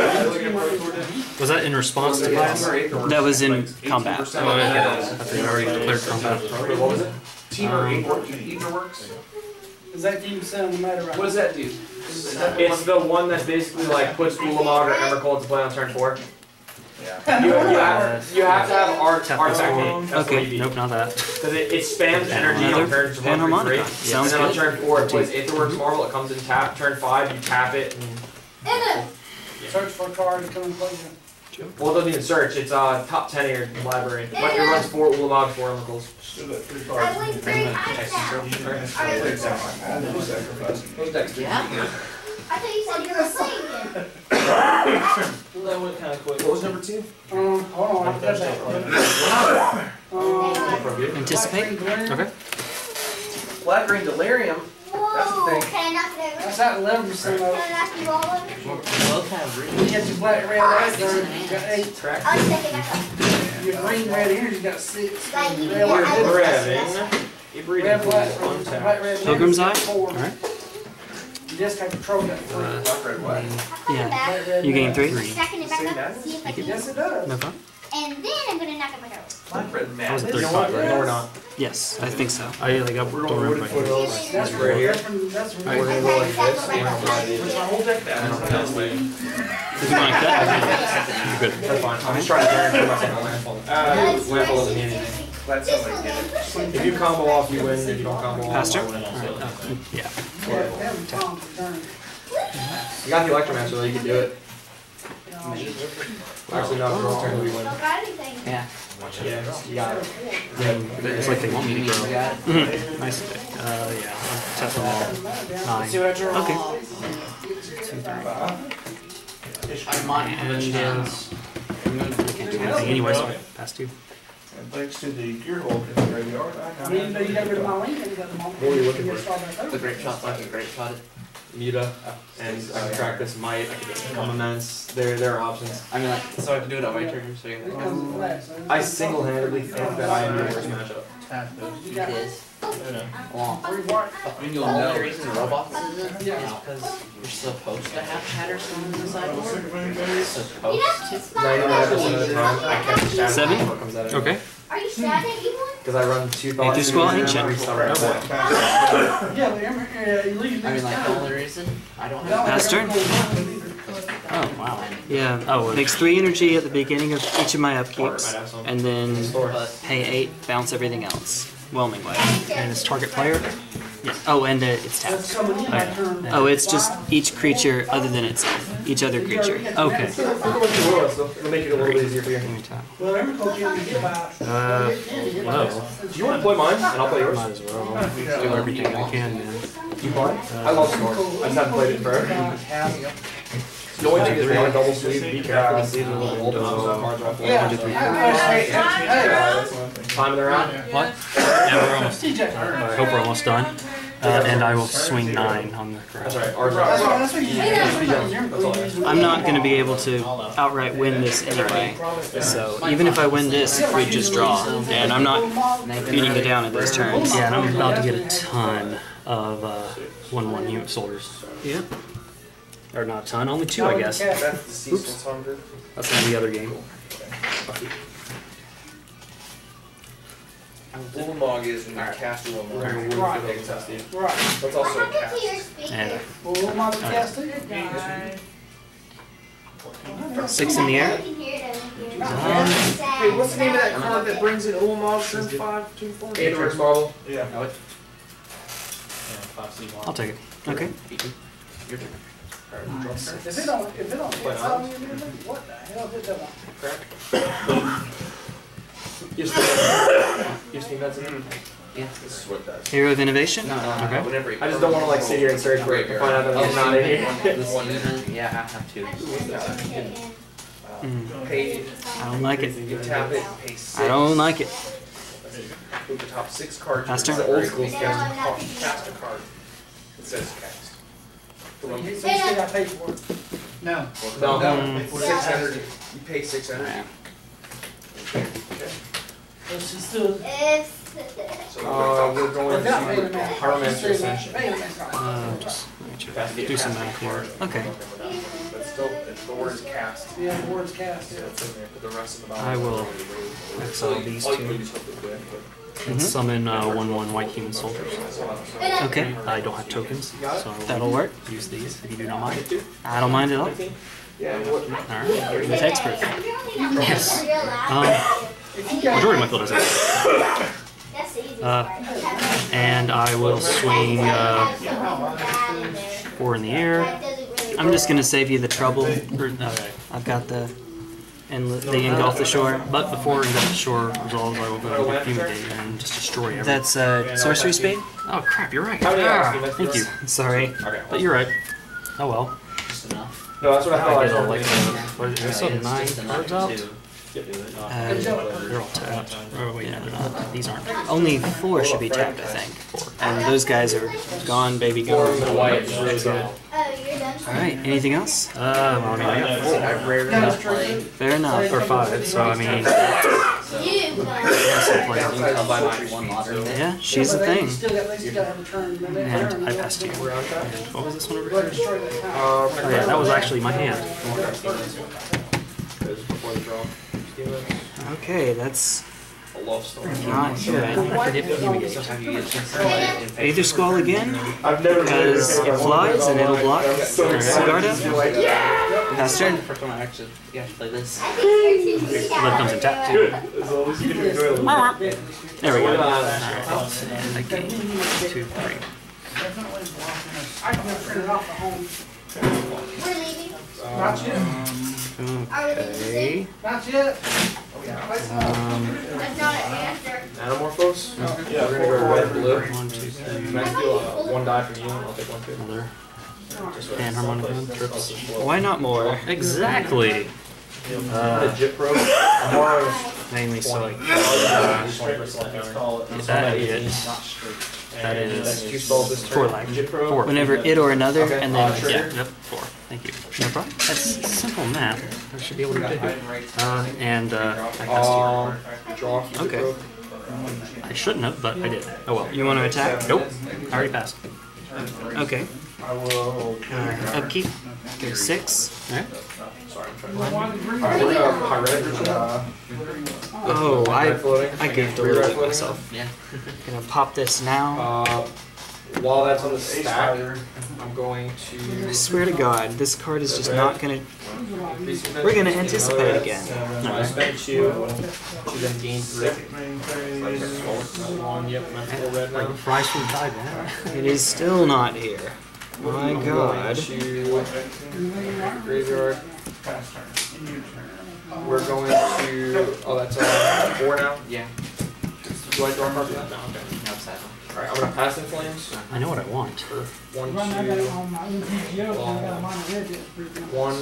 I have. was that in response to class? That was in combat. Oh, yeah. I thought you already declared combat. What was it? Team or Aether Works? Is that team sound no matter What does that do? It's the one that basically like puts Ulamog or Emrakul to play on turn four. Yeah. You, you, have, you have to have art, Tap artifact this gate. one. That's what Okay, you nope, not that. Because it, it spams energy on Another turns one through three. Panharmonica. And Sounds then on good. turn four it plays Aetherworks Marvel, it comes in tap. Turn five you tap it. And, Search for a card to come and play you. well, it doesn't even search, it's uh, top ten of your library. But it runs four Ulamog, four Emrakuls. I win three times now. Alright, let's go. Those decks do. Yeah. I thought you said you were playing again. That went kind of quick. What was number two? Um, hold on, I forgot that. Um, Anticipate? Okay. Black Green Delirium. Whoa, thing. can I knock it over? that's at eleven percent Can of I knock you all over? We both have it. really You got your black, red, right there, you got eight. Track. I'll just take it back up. Your green, red, here, you got six. Like, you Red, can white, get red, Grabbing. You breed red, it black, one tap. black, red, Pilgrim's red, Eye? four. Alright. You just have control that three. Uh, Black, red, white. I'll Yeah. come back. Black, red, You gain red. three. Stacking it back up, see if I can. Yes, it does. No problem. And then I'm gonna knock it back over. Black, red, That was a mad. thirty-five, right? No, we're not. Yes, I think so. I like I don't remember. my- Foothills. That's right here. That's from, that's from. We're gonna go like this. We're gonna go like Push this. my whole deck down. I don't know this way. Did you want to cut? You're good. That's fine. I'm just trying to guarantee myself a landfall. Uh, landfall doesn't mean anything. This one, then push it. If you combo off, you win. If you don't combo off, Pass I turn? win. Alright. Oh, yeah. Yeah, that was Tom's turn. You got the Electromancer, so you can do it. Actually, no, girl turn we win. Don't got anything. Yeah. Yeah, you got it. It's like they want me to You go. got it. Mhm. Nice pick. Uh, yeah. Tap them all. Nine. See what I draw? Okay. Two, three. I'm on And uh, Hedgons. I can't do anything anyway, so I pass two. And thanks to the gear hole in the graveyard, I I got mean, you got rid of my link, and you got them all. What were you looking You for? just start back over. The great shot, like a great shot. Muta and uh, Practice Might, Come Immense. There, there are options. I mean, like, so I can do it on my turn. So you're It like, comes in flat, so- I single-handedly think that I am the worst matchup. You it got- is. Well, Three white. I mean, you'll know the reason robots isn't is because you're supposed to have Patterson in the sideboard. Supposed to. ninety-nine percent of the time, I catch a shadow Seven? before it comes out of it. Okay. Are you sad that you won? Because I run two thoughts. Aethersquall and Ancient. three summer Oh, boy. attack. Yeah, but Emmer- uh, you leave I mean, next like, the time. only reason I don't You don't have Pass have turn. to go with either. Oh, wow. Yeah. Oh, Makes three energy at the beginning of each of my upkeeps, and then pay eight, bounce everything else. Whelming Way. And it's target player? Yeah. Oh, and uh, it's tapped. Oh, yeah. Oh, it's just each creature other than itself. Each other creature. Okay. It'll make it a little bit easier for you. Let me tap. Well, Emrakul can't get by. Uh, well, Do you want to play mine, and I'll play yours? might as well. Do everything I can, man. You play? I love Sword. I just haven't played it forever. The only thing is we want a double sleeve. Be careful. The sleeves are a little old. Cards are off. Yeah. One, two, three, four. Hey, Time of the round. What? Yeah, we're almost. I hope we're almost done. Uh, and I will swing nine on the That's ground. right. Ours are. that's what you do. I'm not going to be able to outright win this anyway. So even if I win this, we just draw. And I'm not beating it down at these turns. Yeah, and I'm about to get a ton of uh, one one unit soldiers. Yeah. Or not a ton, only two, I guess. That's the Ceaseless Hunger. That's in the other game. Ulamog is when you cast Ulamog. Right. Right. Right. That's also a What happened to your cast. speaker? And Well, what am I to cast it? Six in the air. I can hear it over here. Hey, what's the name of that card that brings in Ulamog? Turn five, two, four. Aether model. Yeah. I'll take it. Okay. Your turn. If it don't, if it don't hit something, you're gonna make- what the hell did that one? You just need that. Yeah. This is what it does. Hero of Innovation. No, no, Okay. whenever you I just don't want to like sit here and search for it and find out that Oh, it's not in here. this even? Yeah, I have two. Mm, Pay, I don't like it. you tap it, pay six. I don't like it. Move the top six cards. Master? It's the old school cast a card. Cast a card. It says cast. So you still got paid for it? No. No, No. six energy. You pay six energy. It's just still. It's- Uh, we're going to Pyromancer Ascension. Uh, just let me check. Do some math here. Okay. But still, it's the word is cast. Yeah, the word's cast. Yeah, it's in there, but the rest of the I will exile these two and summon uh, one one white human soldiers. Okay. I don't have tokens, so I will That'll work. use these if you do not mind. I don't mind at all. Yeah, what? Alright. With expert. Yes. Um, Um, majority of my field is expert. That's the easiest Uh, part. And I will swing uh, four in the air. I'm just gonna save you the trouble. Or, okay. I've got the and the Engulf the Shore. But before Engulf the Shore resolves, I will go with Fumigate and just destroy everything. That's uh, sorcery speed. Oh crap, you're right. How many Ah, hours? thank you. Sorry. Okay. But you're right. Oh well. Just enough. No, that's what I I thought. get all like, I what is it, Right, so it's nine just enough cards out? to- Uh, They're all tapped. Oh wait, no they're not. These aren't. only four should be tapped, I think. And those guys are gone, baby, gone. white is really good. Oh, you're done. All right. Anything else? Uh, well, I mean, I got four. I rarely Kind of Play. straight. Fair enough. Or five, so I mean, You yes, I play. You can come by my one modern day. Yeah, she's a But they thing. Still got, they still got to return. When they And return, I they passed you. have to- And what was this one over Go ahead here? and destroy that town. Uh, Oh yeah, that was actually my hand. before the draw. Okay, that's A love story. not good. I forget Fumigate. So have you get chance to play in phase Aethersquall again, I've never because it flies and it'll block Sigarda. Pass turn. First one I actually yeah, play this. That comes in tap too. As long as you can enjoy a little bit. There we go. Uh, Okay, two, three. I can print it off the home. We're leaving. Not yet. Are we leaving Okay. soon? Not yet. Um, That's not an answer. Animorphos? Yeah, we're gonna go red and blue. one, two, three. Can I steal uh, one die from you? I'll take one too. Another. Just And harmonic one, trips. Why not more? Exactly. Uh, Uh, Jipro. Tomorrow's mainly so like twenty. uh, that is that is You stalled this four turn. life. Jipro. Four. Whenever it or another, Okay. and Uh, then trigger. Yeah, yep, four. Thank you. no problem. That's simple math. I should be able to do it. Uh, and uh, I cast Um, draw. Okay. Jipro. I shouldn't have, but I did. Oh well. You want to attack? Nope. I already passed. Okay. I will. Uh, upkeep. Okay, six. Alright. Sorry, I'm trying to. Alright, we're gonna pyretic ritual. Oh, I Floating. I gaved a little bit myself. Yeah. Gonna pop this now. Uh, while that's on the stack, I'm going to. I swear to God, this card is just not gonna. We're gonna anticipate again. So I spend two, to then gain three. One, yep, that's full red now. Fries from the tide, man. It is still not here. My God. To graveyard. We're going to. Oh, that's uh, four now? Yeah. Do I draw a card for that? No, okay. No, it's that one. Alright, I'm going to pass in flames. I know what I want. For one, Run that two, on my own P G O, I got mine red yet. one,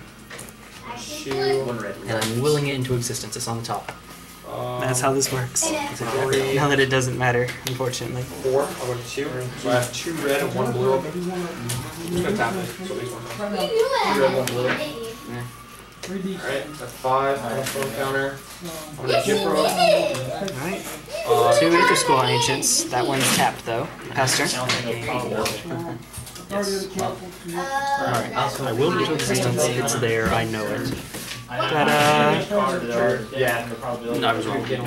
two, One red. And I'm willing it into existence. It's on the top. um, That's how this works. three, Now that it doesn't matter, unfortunately. four. I'm going to two. So I have two red and one blue open. I'm just going to tap it. So at least one time. Two red, one blue. Alright, that's five. I'm going to throw a counter. I'm going to chip roll. Alright. Uh, Two Aethersquall Ancients. That one's tapped though. Pass turn. Alright, I will into existence. It's there. I know it. Ta-da! Yeah. No, I was wrong. I didn't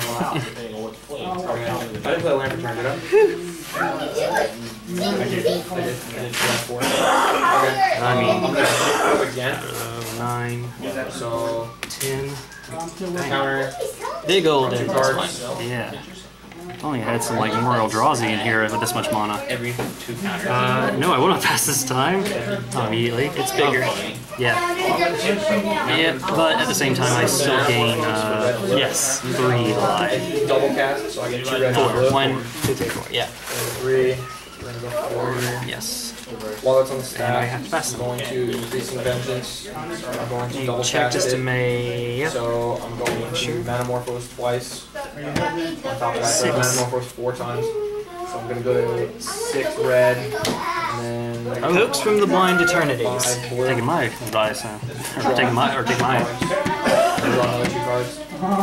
play land return, did I? I did. I did. I did play four. Okay. I mean, I'm going to chip again. uh, nine, So, ten. counter. Big old Two end. cards. Yeah. If only I had some like Moral Drawsy in here with this much mana. Every two counters. Uh, no, I will not pass this time. Not immediately. It's bigger. Yeah. Yeah, but at the same time, I still gain, uh, yes, three life. Double cast, so I get two red and Four. blue. One, two, three, four. Yeah. Three. We're going to go four. Yes. While it's on the And I stack, have to pass I'm them. going to Increasing Vengeance. I'm going to double Check cast just to it. make. Yep. So I'm going to Metamorphose twice. On top of that, so I Metamorphose four times. So I'm going to go to six red. And then Coax from the Blind Eternities. five blue. Taking my advice now. Or taking my, or taking mine. Draw another two cards.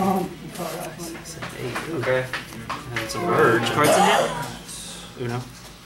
Okay. And it's a merge. Cards in hand? Uno.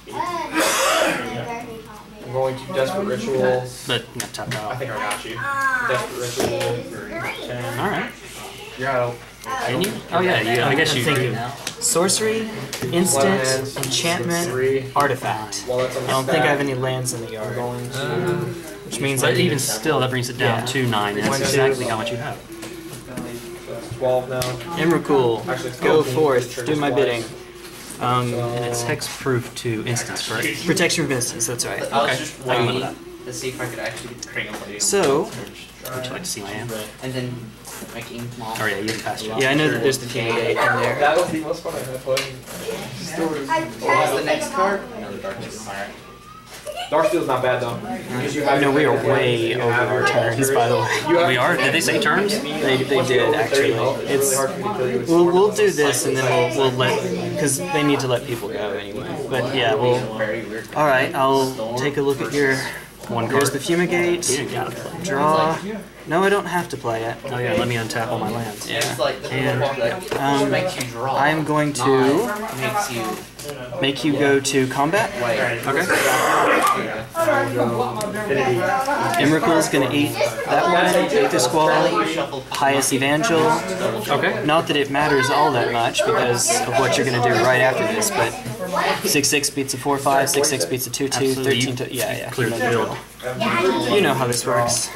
I'm going to Desperate Ritual. But not tapped I out. think I got you. Desperate Ritual. ten. Alright. You're out. Can you? Oh yeah, yeah. I guess you Thank do you. now. Sorcery, Instant, Enchantment, Three. Artifact. While that's on I the don't think I have stack, any lands in the I'm yard, going to. which means I But even still, that brings it down Yeah. to nine. And that's exactly how much you have. That's twelve now. Emrakul, Actually, it's go twelve. forth, Turn do my twice. bidding. Um, And it's hexproof to instance, correct? protection from instance, that's right. I was Okay. just I can live waiting with to see if I could actually get the cranial blade. So, Would you like to see my hand? And then making small. Oh yeah, you can pass it. yeah, I know that there's the Negate in there. That was the most fun I had playing. What's the next card? Another darkness. Alright. Darksteel's not bad though. Because you have No, we are your- way you over have our your- turns, by the way. You have- We are? Did they say turns? They, they did, actually. It's It's, really hard for me to kill you. It's we'll, four we'll times. do this and then we'll, we'll let, because they need to let people go anyway. But yeah, we'll, Very weird. alright, I'll take a look at your, One here's card. the Fumigate, You didn't gotta play. draw. No, I don't have to play it. Oh yeah, let me untap all my lands. Yeah. It's like the And, that um, makes you draw. I'm going to Nine makes you make you go to combat. wait. Okay. Emrakul's gonna eat that one, Aethersquall, Highest Evangel. Okay. Not that it matters all that much because of what you're gonna do right after this, but six six beats a four five, six six beats a two two, Absolutely. thirteen to yeah yeah. Clear the build. You know how this works.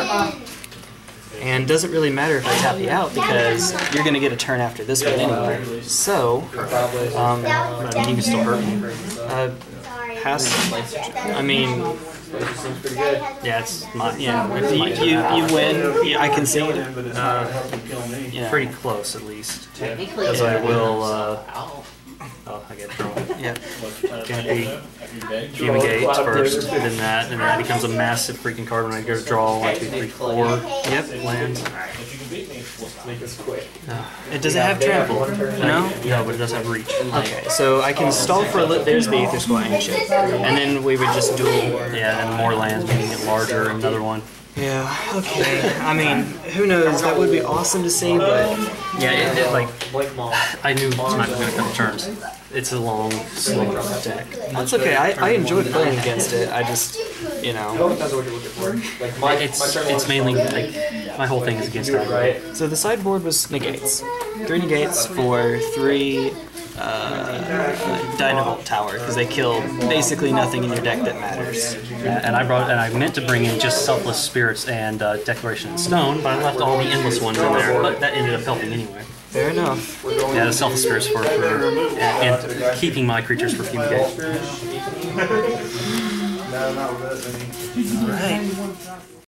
And doesn't really matter if I tap you out because you're gonna get a turn after this one anyway. So, um, But I mean, you can still hurt me. uh, pass. I mean, Seems pretty good. Yeah, it's my, yeah, it's you my you, you win. Yeah, I concede. Uh, Yeah. pretty close at least. Technically, Because I will, uh, Ow. oh, I get drawn. Yeah. Gonna be Fumigate first, then that, and then that becomes a massive freaking card when I go to draw one, two, three, four. Yep, lands. Make this quick. It does it have trample? No. No, but it does have reach. Okay, so I can stall for a little. There's the Aethersquall Ancient, and then we would just duel. Yeah, and more lands, making it larger, another one. Yeah. Okay. I mean, who knows? That would be awesome to see, but Yeah, it, it, like, Blake Mall. I knew it's not going to come turns. It's a long, slow deck. that's okay. I I enjoy playing against it. I just, you It all know. depends on what you're looking for. Like my, It's, my turn it's one mainly, is like, my whole thing is against do it that. right. So the sideboard was negates. Three negates for three uh, Dynavolt Tower because they kill basically nothing in your deck that matters. Yeah, and I brought and I meant to bring in just Selfless Spirits and uh, Declaration in Stone, but I left all the endless ones in there. But that ended up helping anyway. Fair enough. Yeah, the Selfless Spirits for, for and, and keeping my creatures for fumigate. No, not with that many. All right.